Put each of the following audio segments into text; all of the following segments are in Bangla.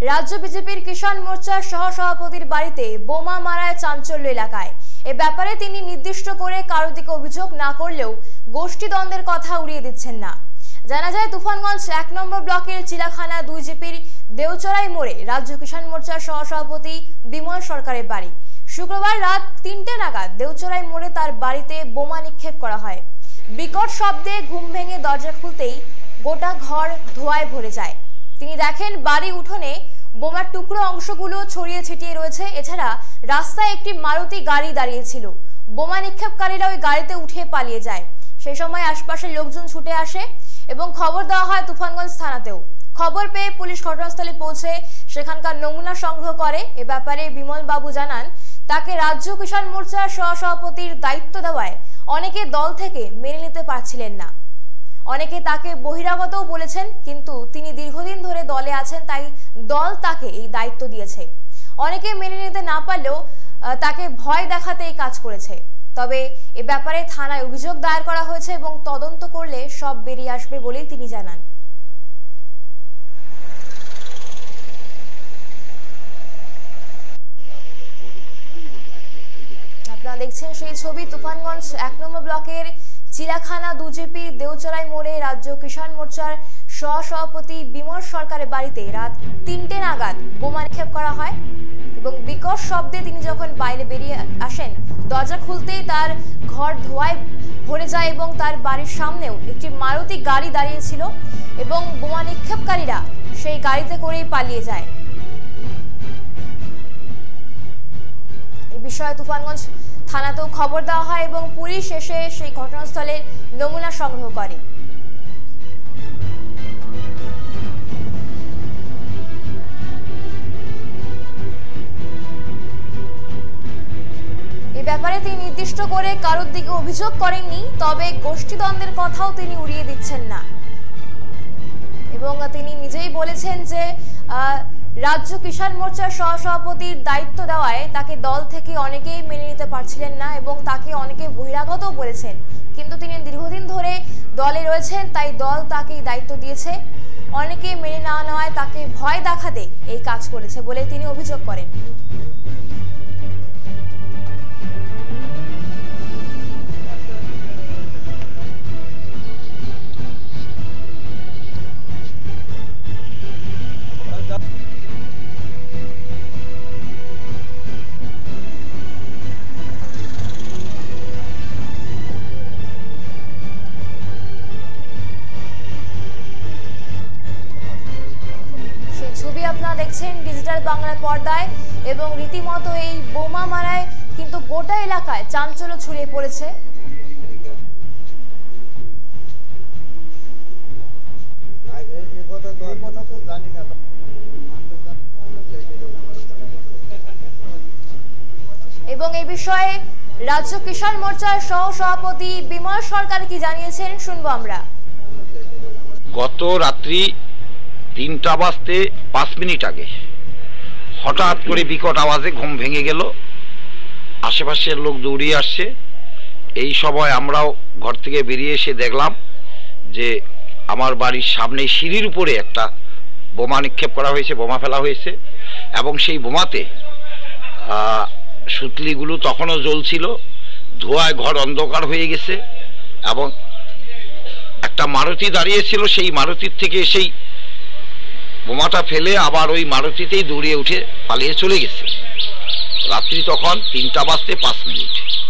राज्य बीजेपीर किसान मोर्चार सहसभापतिर बाड़ीते बोमा माराय चांचल्य एलाकाय ए ব্যাপারে তিনি নির্দিষ্ট করে কারো দিকে অভিযোগ না করলেও গোষ্ঠী দ্বন্দ্বের কথা উড়িয়ে দিচ্ছেন না। জানা যায় তুফানগঞ্জ ১ নম্বর ব্লকের চিলাখানা ২ জিপির দেওচড়াই মোড়ে রাজ্য কিষাণ মোর্চার সহসভাপতি বিমল সরকারের বাড়ি। শুক্রবার রাত ৩টে নাগাদ দেওচড়াই মোড়ে তার বাড়িতে বোমা নিক্ষেপ করা হয়। বিকট শব্দে ঘুম ভেঙে দরজা খুলতেই গোটা ঘর ধোঁয়ায় ভরে যায়। তিনি দেখেন বাড়ি উঠোনে বোমার টুকরো অংশগুলো ছড়িয়ে ছিটিয়ে রয়েছে। এছাড়া রাস্তায় একটি মারুতি গাড়ি দাঁড়িয়ে ছিল। বোমা নিক্ষেপকারীরা ওই গাড়িতে উঠে পালিয়ে যায়। সেই সময় আশপাশের লোকজন ছুটে আসে এবং খবর দেওয়া হয় তুফানগঞ্জ থানাতেও। খবর পেয়ে পুলিশ ঘটনাস্থলে পৌঁছে সেখানকার নমুনা সংগ্রহ করে। এ ব্যাপারে বিমল বাবু জানান, তাকে রাজ্য কিষাণ মোর্চার সহসভাপতির দায়িত্ব দেওয়ায় অনেকে দল থেকে মেনে নিতে পারছিলেন না। অনেকে তাকে বহিরাগতও বলেছেন, কিন্তু তিনি দীর্ঘদিন ধরে দলে আছেন, তাই দল তাকে এই দায়িত্ব দিয়েছে। অনেকে মেনে নিতে না পারলেও তাকে ভয় দেখাতে এই কাজ করেছে। তবে এ ব্যাপারে থানায় অভিযোগ দায়ের করা হয়েছে এবং তদন্ত করলে সব বেরিয়ে আসবে বলেই তিনি জানান। আপনারা দেখছেন সেই ছবি, তুফানগঞ্জ ১ নম্বর ব্লকের চিলাখানা ২ জিপির দেওচড়াই মোড়ে রাজ্য কিষাণ মোর্চার সহসভাপতি বিমল সরকারের বাড়িতে রাত ৩টে নাগাদ বোমা নিক্ষেপ করা হয় এবং বিকট শব্দে তিনি যখন বাইরে বেরিয়ে আসেন, দরজা খুলতেই তার ঘর ধোঁয়ায় ভরে যায় এবং তার বাড়ির সামনেও একটি মারুতি গাড়ি দাঁড়িয়েছিল এবং বোমা নিক্ষেপকারীরা সেই গাড়িতে করেই পালিয়ে যায়। এই বিষয়ে তুফানগঞ্জ থানাতেও খবর দেওয়া হয় এবং পুলিশ এসে সেই ঘটনাস্থলের নমুনা সংগ্রহ করে। এই ব্যাপারে তিনি নির্দিষ্ট করে কারোর দিকে অভিযোগ করেননি, তবে গোষ্ঠীদ্বন্দ্বের কথাও তিনি উড়িয়ে দিচ্ছেন না এবং তিনি নিজেই বলেছেন যে রাজ্য কিষাণ মোর্চার সহসভাপতির দায়িত্ব দেওয়ায় তাকে দল থেকে অনেকেই মেনে নিতে পারছিলেন না এবং তাকে অনেকে বহিরাগতও বলেছেন, কিন্তু তিনি দীর্ঘদিন ধরে দলে রয়েছেন, তাই দল তাকে দায়িত্ব দিয়েছে। অনেকে মেনে না নেওয়ায় তাকে ভয় দেখাতে এই কাজ করেছে বলে তিনি অভিযোগ করেন। আপনারা দেখছেন ডিজিটাল বাংলা পর্দায় এবং রীতিমতো এই বোমা মারায় কিন্তু গোটা এলাকায় চাঞ্চল্য ছড়িয়ে পড়েছে। এবং এই বিষয়ে রাজ্য কিষাণ মোর্চার সহসভাপতি বিমল সরকার কি জানিয়েছেন শুনবো আমরা। গত রাত্রি ৩টা বাজতে ৫ মিনিট আগে হঠাৎ করে বিকট আওয়াজে ঘুম ভেঙে গেল। আশেপাশের লোক দৌড়িয়ে আসছে। এই সময় আমরাও ঘর থেকে বেরিয়ে এসে দেখলাম যে আমার বাড়ির সামনে সিঁড়ির উপরে একটা বোমা নিক্ষেপ করা হয়েছে, বোমা ফেলা হয়েছে এবং সেই বোমাতে সুতলিগুলো তখনও জ্বলছিল। ধোঁয়ায় ঘর অন্ধকার হয়ে গেছে এবং একটা মারুতি দাঁড়িয়েছিল, সেই মারুতির থেকে সেই বোমাটা ফেলে আবার ওই মারুতিতেই দৌড়িয়ে উঠে পালিয়ে চলে গেছে। রাত্রি তখন ৩টা বাজতে ৫ মিনিট।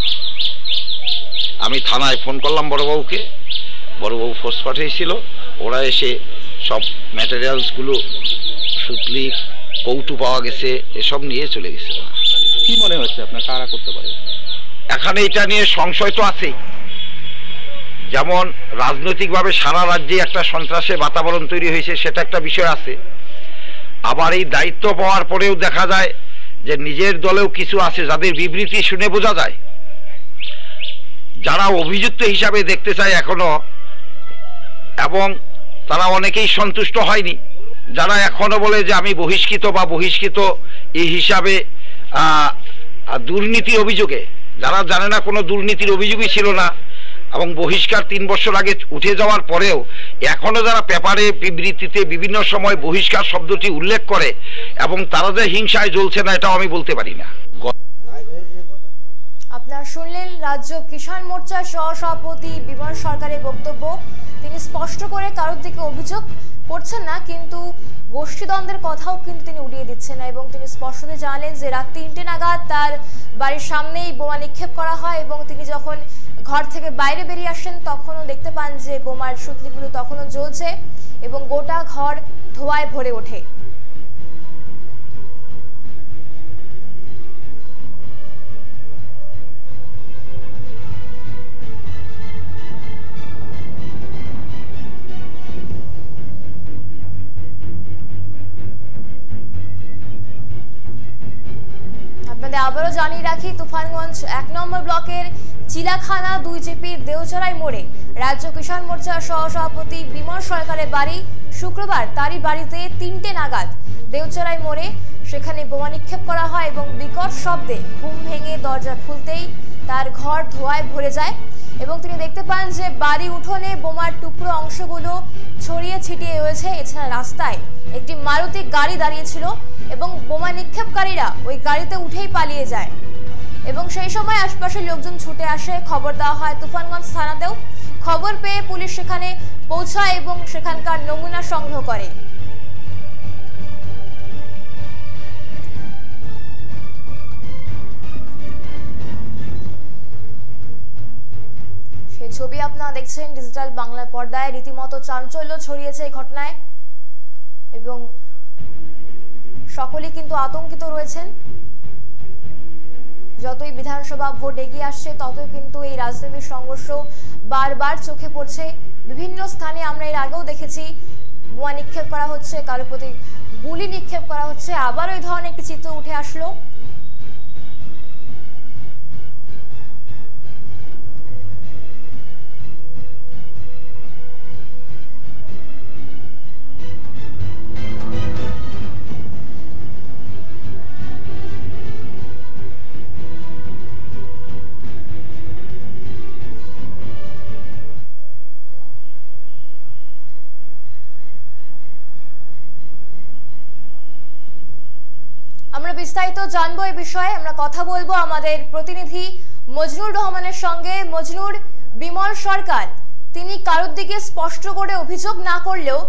আমি থানায় ফোন করলাম বড়বাবুকে, বড়বাবু ফোর্স পাঠিয়েছিল। ওরা এসে সব ম্যাটেরিয়ালসগুলো, সুতলি, কৌটু পাওয়া গেছে, এসব নিয়ে চলে গেছে। কি মনে হচ্ছে আপনার কারা করতে পারে? এখানে এটা নিয়ে সংশয় তো আছে। যেমন রাজনৈতিকভাবে সারা রাজ্যে একটা সন্ত্রাসের বাতাবরণ তৈরি হয়েছে, সেটা একটা বিষয় আছে। আবার এই দায়িত্ব পাওয়ার পরেও দেখা যায় যে নিজের দলেও কিছু আছে যাদের বিবৃতি শুনে বোঝা যায় যারা অভিযুক্ত হিসাবে দেখতে চায় এখনো, এবং তারা অনেকেই সন্তুষ্ট হয়নি। যারা এখনো বলে যে আমি বহিষ্কৃত এই হিসাবে দুর্নীতির অভিযোগে, যারা জানে না কোনো দুর্নীতির অভিযোগই ছিল না, এবং বহিষ্কার 3 বছর আগে উঠে যাওয়ার পরেও এখনো যারা পেপারে বিবৃতিতে বিভিন্ন সময় বহিষ্কার শব্দটি উল্লেখ করে এবং তারা যে হিংসায় জ্বলছে না, এটাও আমি বলতে পারি না। আপনারা শুনলেন রাজ্য কিষাণ মোর্চার সহসভাপতি বিমল সরকারের বক্তব্য। তিনি স্পষ্ট করে কারোর দিকে অভিযোগ করছেন না, কিন্তু গোষ্ঠীদ্বন্দ্বের কথাও কিন্তু তিনি উড়িয়ে দিচ্ছেন না এবং তিনি স্পষ্টত জানালেন যে রাত 3টে নাগাদ তার বাড়ির সামনেই বোমা নিক্ষেপ করা হয় এবং তিনি যখন ঘর থেকে বাইরে বেরিয়ে আসেন তখনও দেখতে পান যে বোমার সুতলিগুলো তখনও জ্বলছে এবং গোটা ঘর ধোঁয়ায় ভরে ওঠে। আবারও জানিয়ে রাখি, তুফানগঞ্জ 1 নম্বর ব্লকের চিলাখানা 2 জিপির দেওচড়াই মোড়ে রাজ্য কিষাণ মোর্চার সহসভাপতি বিমল সরকারের বাড়ি। শুক্রবার তারই বাড়িতে 3টে নাগাদ দেওচড়াই মোড়ে সেখানে বোমা নিক্ষেপ করা হয় এবং বিকট শব্দে ঘুম ভেঙে দরজা খুলতেই তার ঘর ধোঁয়ায় ভরে যায় এবং তিনি দেখতে পান যে বাড়ি উঠোনে বোমার টুকরো অংশগুলো ছড়িয়ে ছিটিয়ে রয়েছে। এছাড়া রাস্তায় একটি মারুতি গাড়ি দাঁড়িয়েছিল এবং বোমা নিক্ষেপকারীরা ওই গাড়িতে উঠেই পালিয়ে যায় এবং সেই সময় আশপাশের লোকজন ছুটে আসে। খবর দেওয়া হয় তুফানগঞ্জ থানাতেও। খবর পেয়ে পুলিশ সেখানে পৌঁছায় এবং সেখানকার নমুনা সংগ্রহ করে। সেই ছবি আপনারা দেখছেন ডিজিটাল বাংলার পর্দায়। রীতিমতো চাঞ্চল্য ছড়িয়েছে এই ঘটনায় এবং সকলেই কিন্তু আতঙ্কিত রয়েছেন। যতই বিধানসভা ভোট এগিয়ে আসছে ততই কিন্তু এই রাজনৈতিক সংঘর্ষ বারবার চোখে পড়ছে। বিভিন্ন স্থানে আমরা এর আগেও দেখেছি বোমা নিক্ষেপ করা হচ্ছে, কারোর প্রতি গুলি নিক্ষেপ করা হচ্ছে। আবার ওই ধরনের একটি চিত্র উঠে আসলো। আমরা বিস্তারিত জানবো এই বিষয়ে। আমরা কথা বলবো আমাদের প্রতিনিধি মজনুর রহমানের সঙ্গে। মজনুর, বিমল সরকার তিনি কারোর দিকে স্পষ্ট করে অভিযোগ না করলেও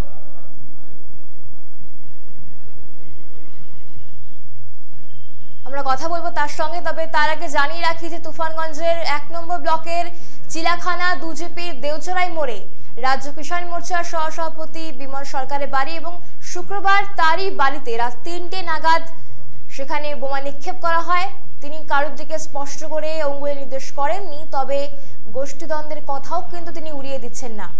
আমরা কথা বলবো তার সঙ্গে। তবে তার আগে জানিয়ে রাখি যে তুফানগঞ্জের 1 নম্বর ব্লকের চিলাখানা 2 জিপির দেওচড়াই মোড়ে রাজ্য কিষাণ মোর্চার সহসভাপতি বিমল সরকারের বাড়ি এবং শুক্রবার তারই বাড়িতে রাত 3টে নাগাদ সেখানে বোমা নিক্ষেপ করা হয়। তিনি কারোর দিকে স্পষ্ট করে অঙ্গুলি নির্দেশ করেননি, তবে গোষ্ঠীদ্বন্দ্বের কথাও কিন্তু তিনি উড়িয়ে দিচ্ছেন না।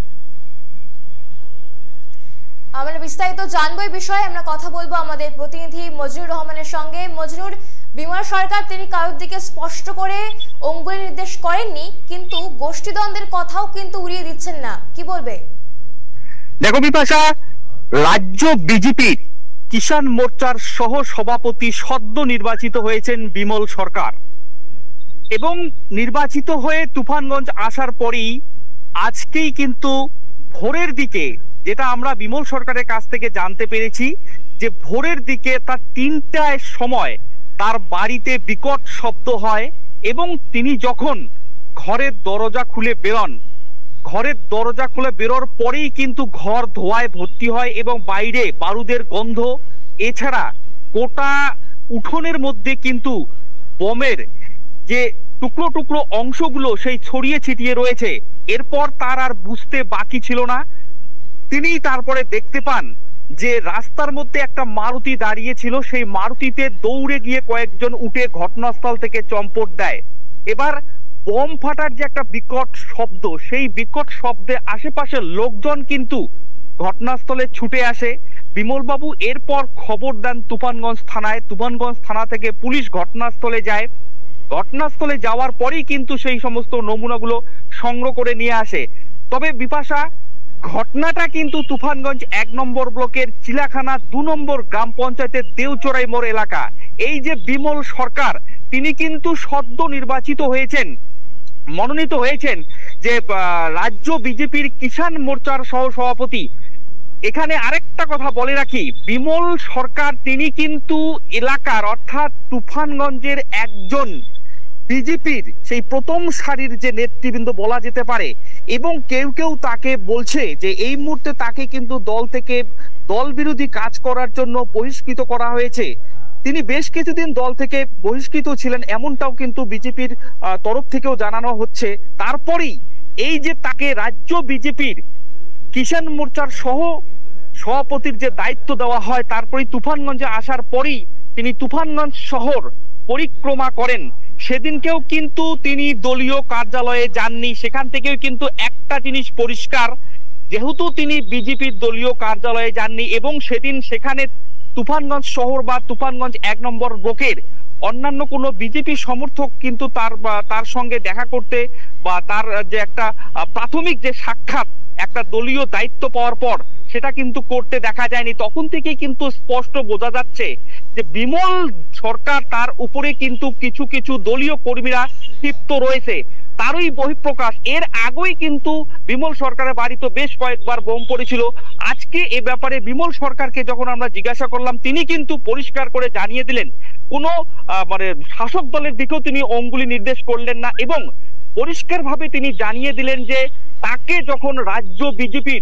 আমরা বিস্তারিত জানবো এই বিষয়ে। আমরা কথা বলবো আমাদের প্রতিনিধি মজনুর রহমানের সঙ্গে। মজনুর, বিমল সরকার তিনি কারোর দিকে স্পষ্ট করে অঙ্গুলি নির্দেশ করেননি, কিন্তু গোষ্ঠীদ্বন্দ্বের কথাও কিন্তু উড়িয়ে দিচ্ছেন না, কি বলবে? দেখো বিপাশা, রাজ্য বিজেপির কিষাণ মোর্চার সহ সভাপতি সদ্য নির্বাচিত হয়েছেন বিমল সরকার এবং নির্বাচিত হয়ে তুফানগঞ্জ আসার পরেই আজকেই কিন্তু ভোরের দিকে, যেটা আমরা বিমল সরকারের কাছ থেকে জানতে পেরেছি, যে ভোরের দিকে তার 3টার সময় তার বাড়িতে বিকট শব্দ হয় এবং তিনি যখন ঘরের দরজা খুলে বেরোন, ঘরের দরজা খুলে বেরোর পরেই কিন্তু ঘর ধোঁয়ায় ভর্তি হয় এবং বাইরে বারুদের গন্ধ, এছাড়া গোটা উঠোনের মধ্যে কিন্তু বোমের যে টুকরো টুকরো অংশগুলো সেই ছড়িয়ে ছিটিয়ে রয়েছে। এরপর তার আর বুঝতে বাকি ছিল না। তিনি তারপরে দেখতে পান যে রাস্তার মধ্যে একটা মারুতি দাঁড়িয়ে ছিল, সেই মারুতিতে দৌড়ে গিয়ে কয়েকজন উঠে ঘটনাস্থল থেকে চম্পট দেয়। এবার বোম ফাটার যে একটা বিকট শব্দ, সেই বিকট শব্দে আশেপাশের লোকজন কিন্তু ঘটনাস্থলে ছুটে আসে। বিমলবাবু এরপর খবর দেন তুফানগঞ্জ থানায়। তুফানগঞ্জ থানা থেকে পুলিশ ঘটনাস্থলে যায়। ঘটনাস্থলে যাওয়ার পরেই কিন্তু সেই সমস্ত নমুনাগুলো সংগ্রহ করে নিয়ে আসে। তবে বিপাশা, ঘটনাটা কিন্তু তুফানগঞ্জ 1 নম্বর ব্লকের চিলাখানা 2 নম্বর গ্রাম পঞ্চায়েতের দেওচড়াই মোড় এলাকা। এই যে বিমল সরকার, তিনি কিন্তু সদ্য নির্বাচিত হয়েছেন, মনোনীত হয়েছেন যে রাজ্য বিজেপির কিষাণ মোর্চার সহ সভাপতি, এখানে আরেকটা কথা বলে রাখি, বিমল সরকার তিনি কিন্তু এলাকার অর্থাৎ তুফানগঞ্জের একজন বিজেপির সেই প্রথম সারির যে নেতৃবৃন্দ বলা যেতে পারে, এবং কেউ কেউ তাকে বলছে যে এই মুহূর্তে তাকে কিন্তু দল থেকে দল বিরোধী কাজ করার জন্য বহিষ্কৃত করা হয়েছে। তিনি বেশ কিছুদিন দল থেকে বহিষ্কৃত ছিলেন এমনটাও কিন্তু বিজেপির তরফ থেকেও জানানো হচ্ছে। তারপরেই এই যে তাকে রাজ্য বিজেপির কিষাণ মোর্চার সহ সভাপতির যে দায়িত্ব দেওয়া হয়, তারপরেই তুফানগঞ্জে আসার পরেই তিনি তুফানগঞ্জ শহর পরিক্রমা করেন। সেদিনকেও কিন্তু তিনি দলীয় কার্যালয়ে যাননি। সেখান থেকেও কিন্তু একটা জিনিস পরিষ্কার, যেহেতু তিনি বিজেপির দলীয় কার্যালয়ে যাননি এবং সেদিন সেখানে তুফানগঞ্জ শহর বা তুফানগঞ্জ 1 নম্বর ব্লকের অন্যান্য কোনো বিজেপি সমর্থক কিন্তু তার সঙ্গে দেখা করতে বা তার যে একটা প্রাথমিক যে সাক্ষাৎ একটা দলীয় দায়িত্ব পাওয়ার পর সেটা কিন্তু করতে দেখা যায়নি। তখন থেকেই কিন্তু স্পষ্ট বোঝা যাচ্ছে যে বিমল সরকার তার উপরে কিন্তু কিছু কিছু দলীয় কর্মীরা ক্ষিপ্ত রয়েছে, তারই বহিঃপ্রকাশ। এর আগেই কিন্তু বিমল সরকারের বাড়িতে বেশ কয়েকবার বোম পড়েছিল। আজকে এ ব্যাপারে বিমল সরকারকে যখন আমরা জিজ্ঞাসা করলাম, তিনি কিন্তু পরিষ্কার করে জানিয়ে দিলেন, কোনো মানে শাসক দলের দিকেও তিনি অঙ্গুলি নির্দেশ করলেন না এবং পরিষ্কারভাবে তিনি জানিয়ে দিলেন যে তাকে যখন রাজ্য বিজেপির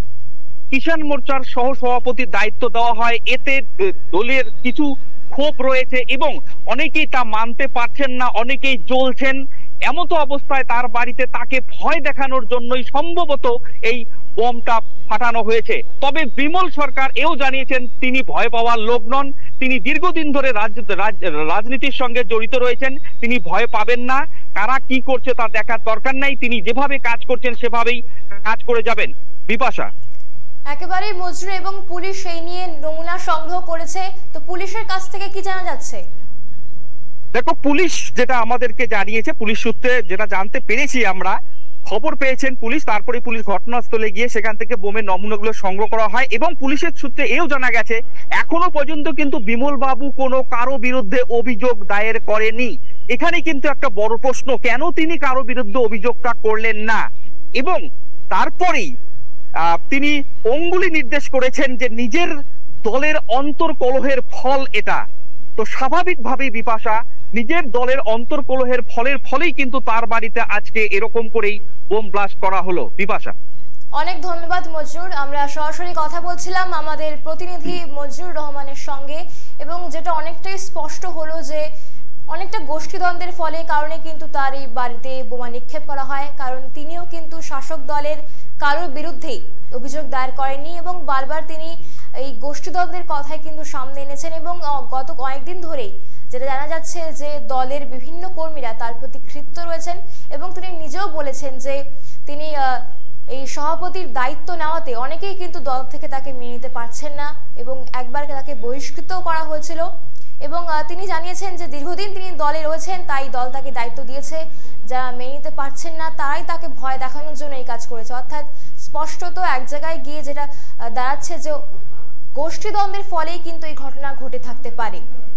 কিষাণ মোর্চার সহ সভাপতির দায়িত্ব দেওয়া হয়, এতে দলের কিছু ক্ষোভ রয়েছে এবং অনেকেই তা মানতে পারছেন না, অনেকেই জ্বলছেন। এমতো অবস্থায় তার বাড়িতে তাকে ভয় দেখানোর জন্যই সম্ভবত এই বোমটা ফাটানো হয়েছে। তবে বিমল সরকার এও জানিয়েছেন তিনি ভয় পাওয়ার লোক নন, তিনি দীর্ঘদিন ধরে রাজনীতির সঙ্গে জড়িত রয়েছেন, তিনি ভয় পাবেন না। কারা কি করছে তা দেখার দরকার নাই, তিনি যেভাবে কাজ করছেন সেভাবেই কাজ করে যাবেন। বিপাশা, একেবারেই মজরু, এবং পুলিশ এই নিয়ে নমুনা সংগ্রহ করেছে, তো পুলিশের কাছ থেকে কি জানা যাচ্ছে? দেখো, পুলিশ যেটা আমাদেরকে জানিয়েছে, পুলিশ সূত্রে যেটা জানতে পেরেছি আমরা, খবর পেয়েছেন পুলিশ, তারপরে পুলিশ ঘটনাস্থলে গিয়ে সেখান থেকে বোমের নমুনাগুলো সংগ্রহ করা হয় এবং পুলিশের সূত্রে এও জানা গেছে এখনো পর্যন্ত কিন্তু বিমল বাবু কোনো কারো বিরুদ্ধে অভিযোগ দায়ের করেনি। এখানে কিন্তু একটা বড় প্রশ্ন, কেন তিনি কারো বিরুদ্ধে অভিযোগটা করলেন না? এবং তারপরেই তিনি অঙ্গুলি নির্দেশ করেছেন যে নিজের দলের অন্তর্কলহের ফল এটা। তো স্বাভাবিকভাবেই বিপাশা, নিজের দলের অন্তর্কলহের ফলেই কিন্তু তার বাড়িতে আজকে এরকম করেই বোম ব্লাস্ট করা হলো। বিপাশা, অনেক ধন্যবাদ মজরুর। আমরা সরাসরি কথা বলছিলাম আমাদের প্রতিনিধি মজরুর রহমানের সঙ্গে, এবং যেটা অনেকটাই স্পষ্ট হলো যে অনেকটা গোষ্ঠীদ্বন্দ্বের কারণে কিন্তু তার এই বাড়িতে বোমা নিক্ষেপ করা হয়, কারণ তিনিও কিন্তু শাসক দলের কারোর বিরুদ্ধেই অভিযোগ দায়ের করেননি এবং বারবার তিনি এই গোষ্ঠীদ্বন্দ্বের কথাই কিন্তু সামনে এনেছেন। এবং গত কয়েকদিন ধরেই যেটা জানা যাচ্ছে যে দলের বিভিন্ন কর্মীরা তার প্রতি ক্ষিপ্ত রয়েছেন এবং তিনি নিজেও বলেছেন যে তিনি এই সভাপতির দায়িত্ব নেওয়াতে অনেকেই কিন্তু দল থেকে তাকে মেনে নিতে পারছেন না এবং একবার তাকে বহিষ্কৃতও করা হয়েছিল। এবং তিনি জানিয়েছেন যে দীর্ঘদিন তিনি দলে রয়েছেন, তাই দল তাকে দায়িত্ব দিয়েছে, যারা মেনে নিতে পারছেন না তারাই তাকে ভয় দেখানোর জন্য এই কাজ করেছে। অর্থাৎ স্পষ্টত এক জায়গায় গিয়ে যেটা দাঁড়াচ্ছে যে গোষ্ঠীদ্বন্দ্বের ফলেই কিন্তু এই ঘটনা ঘটে থাকতে পারে।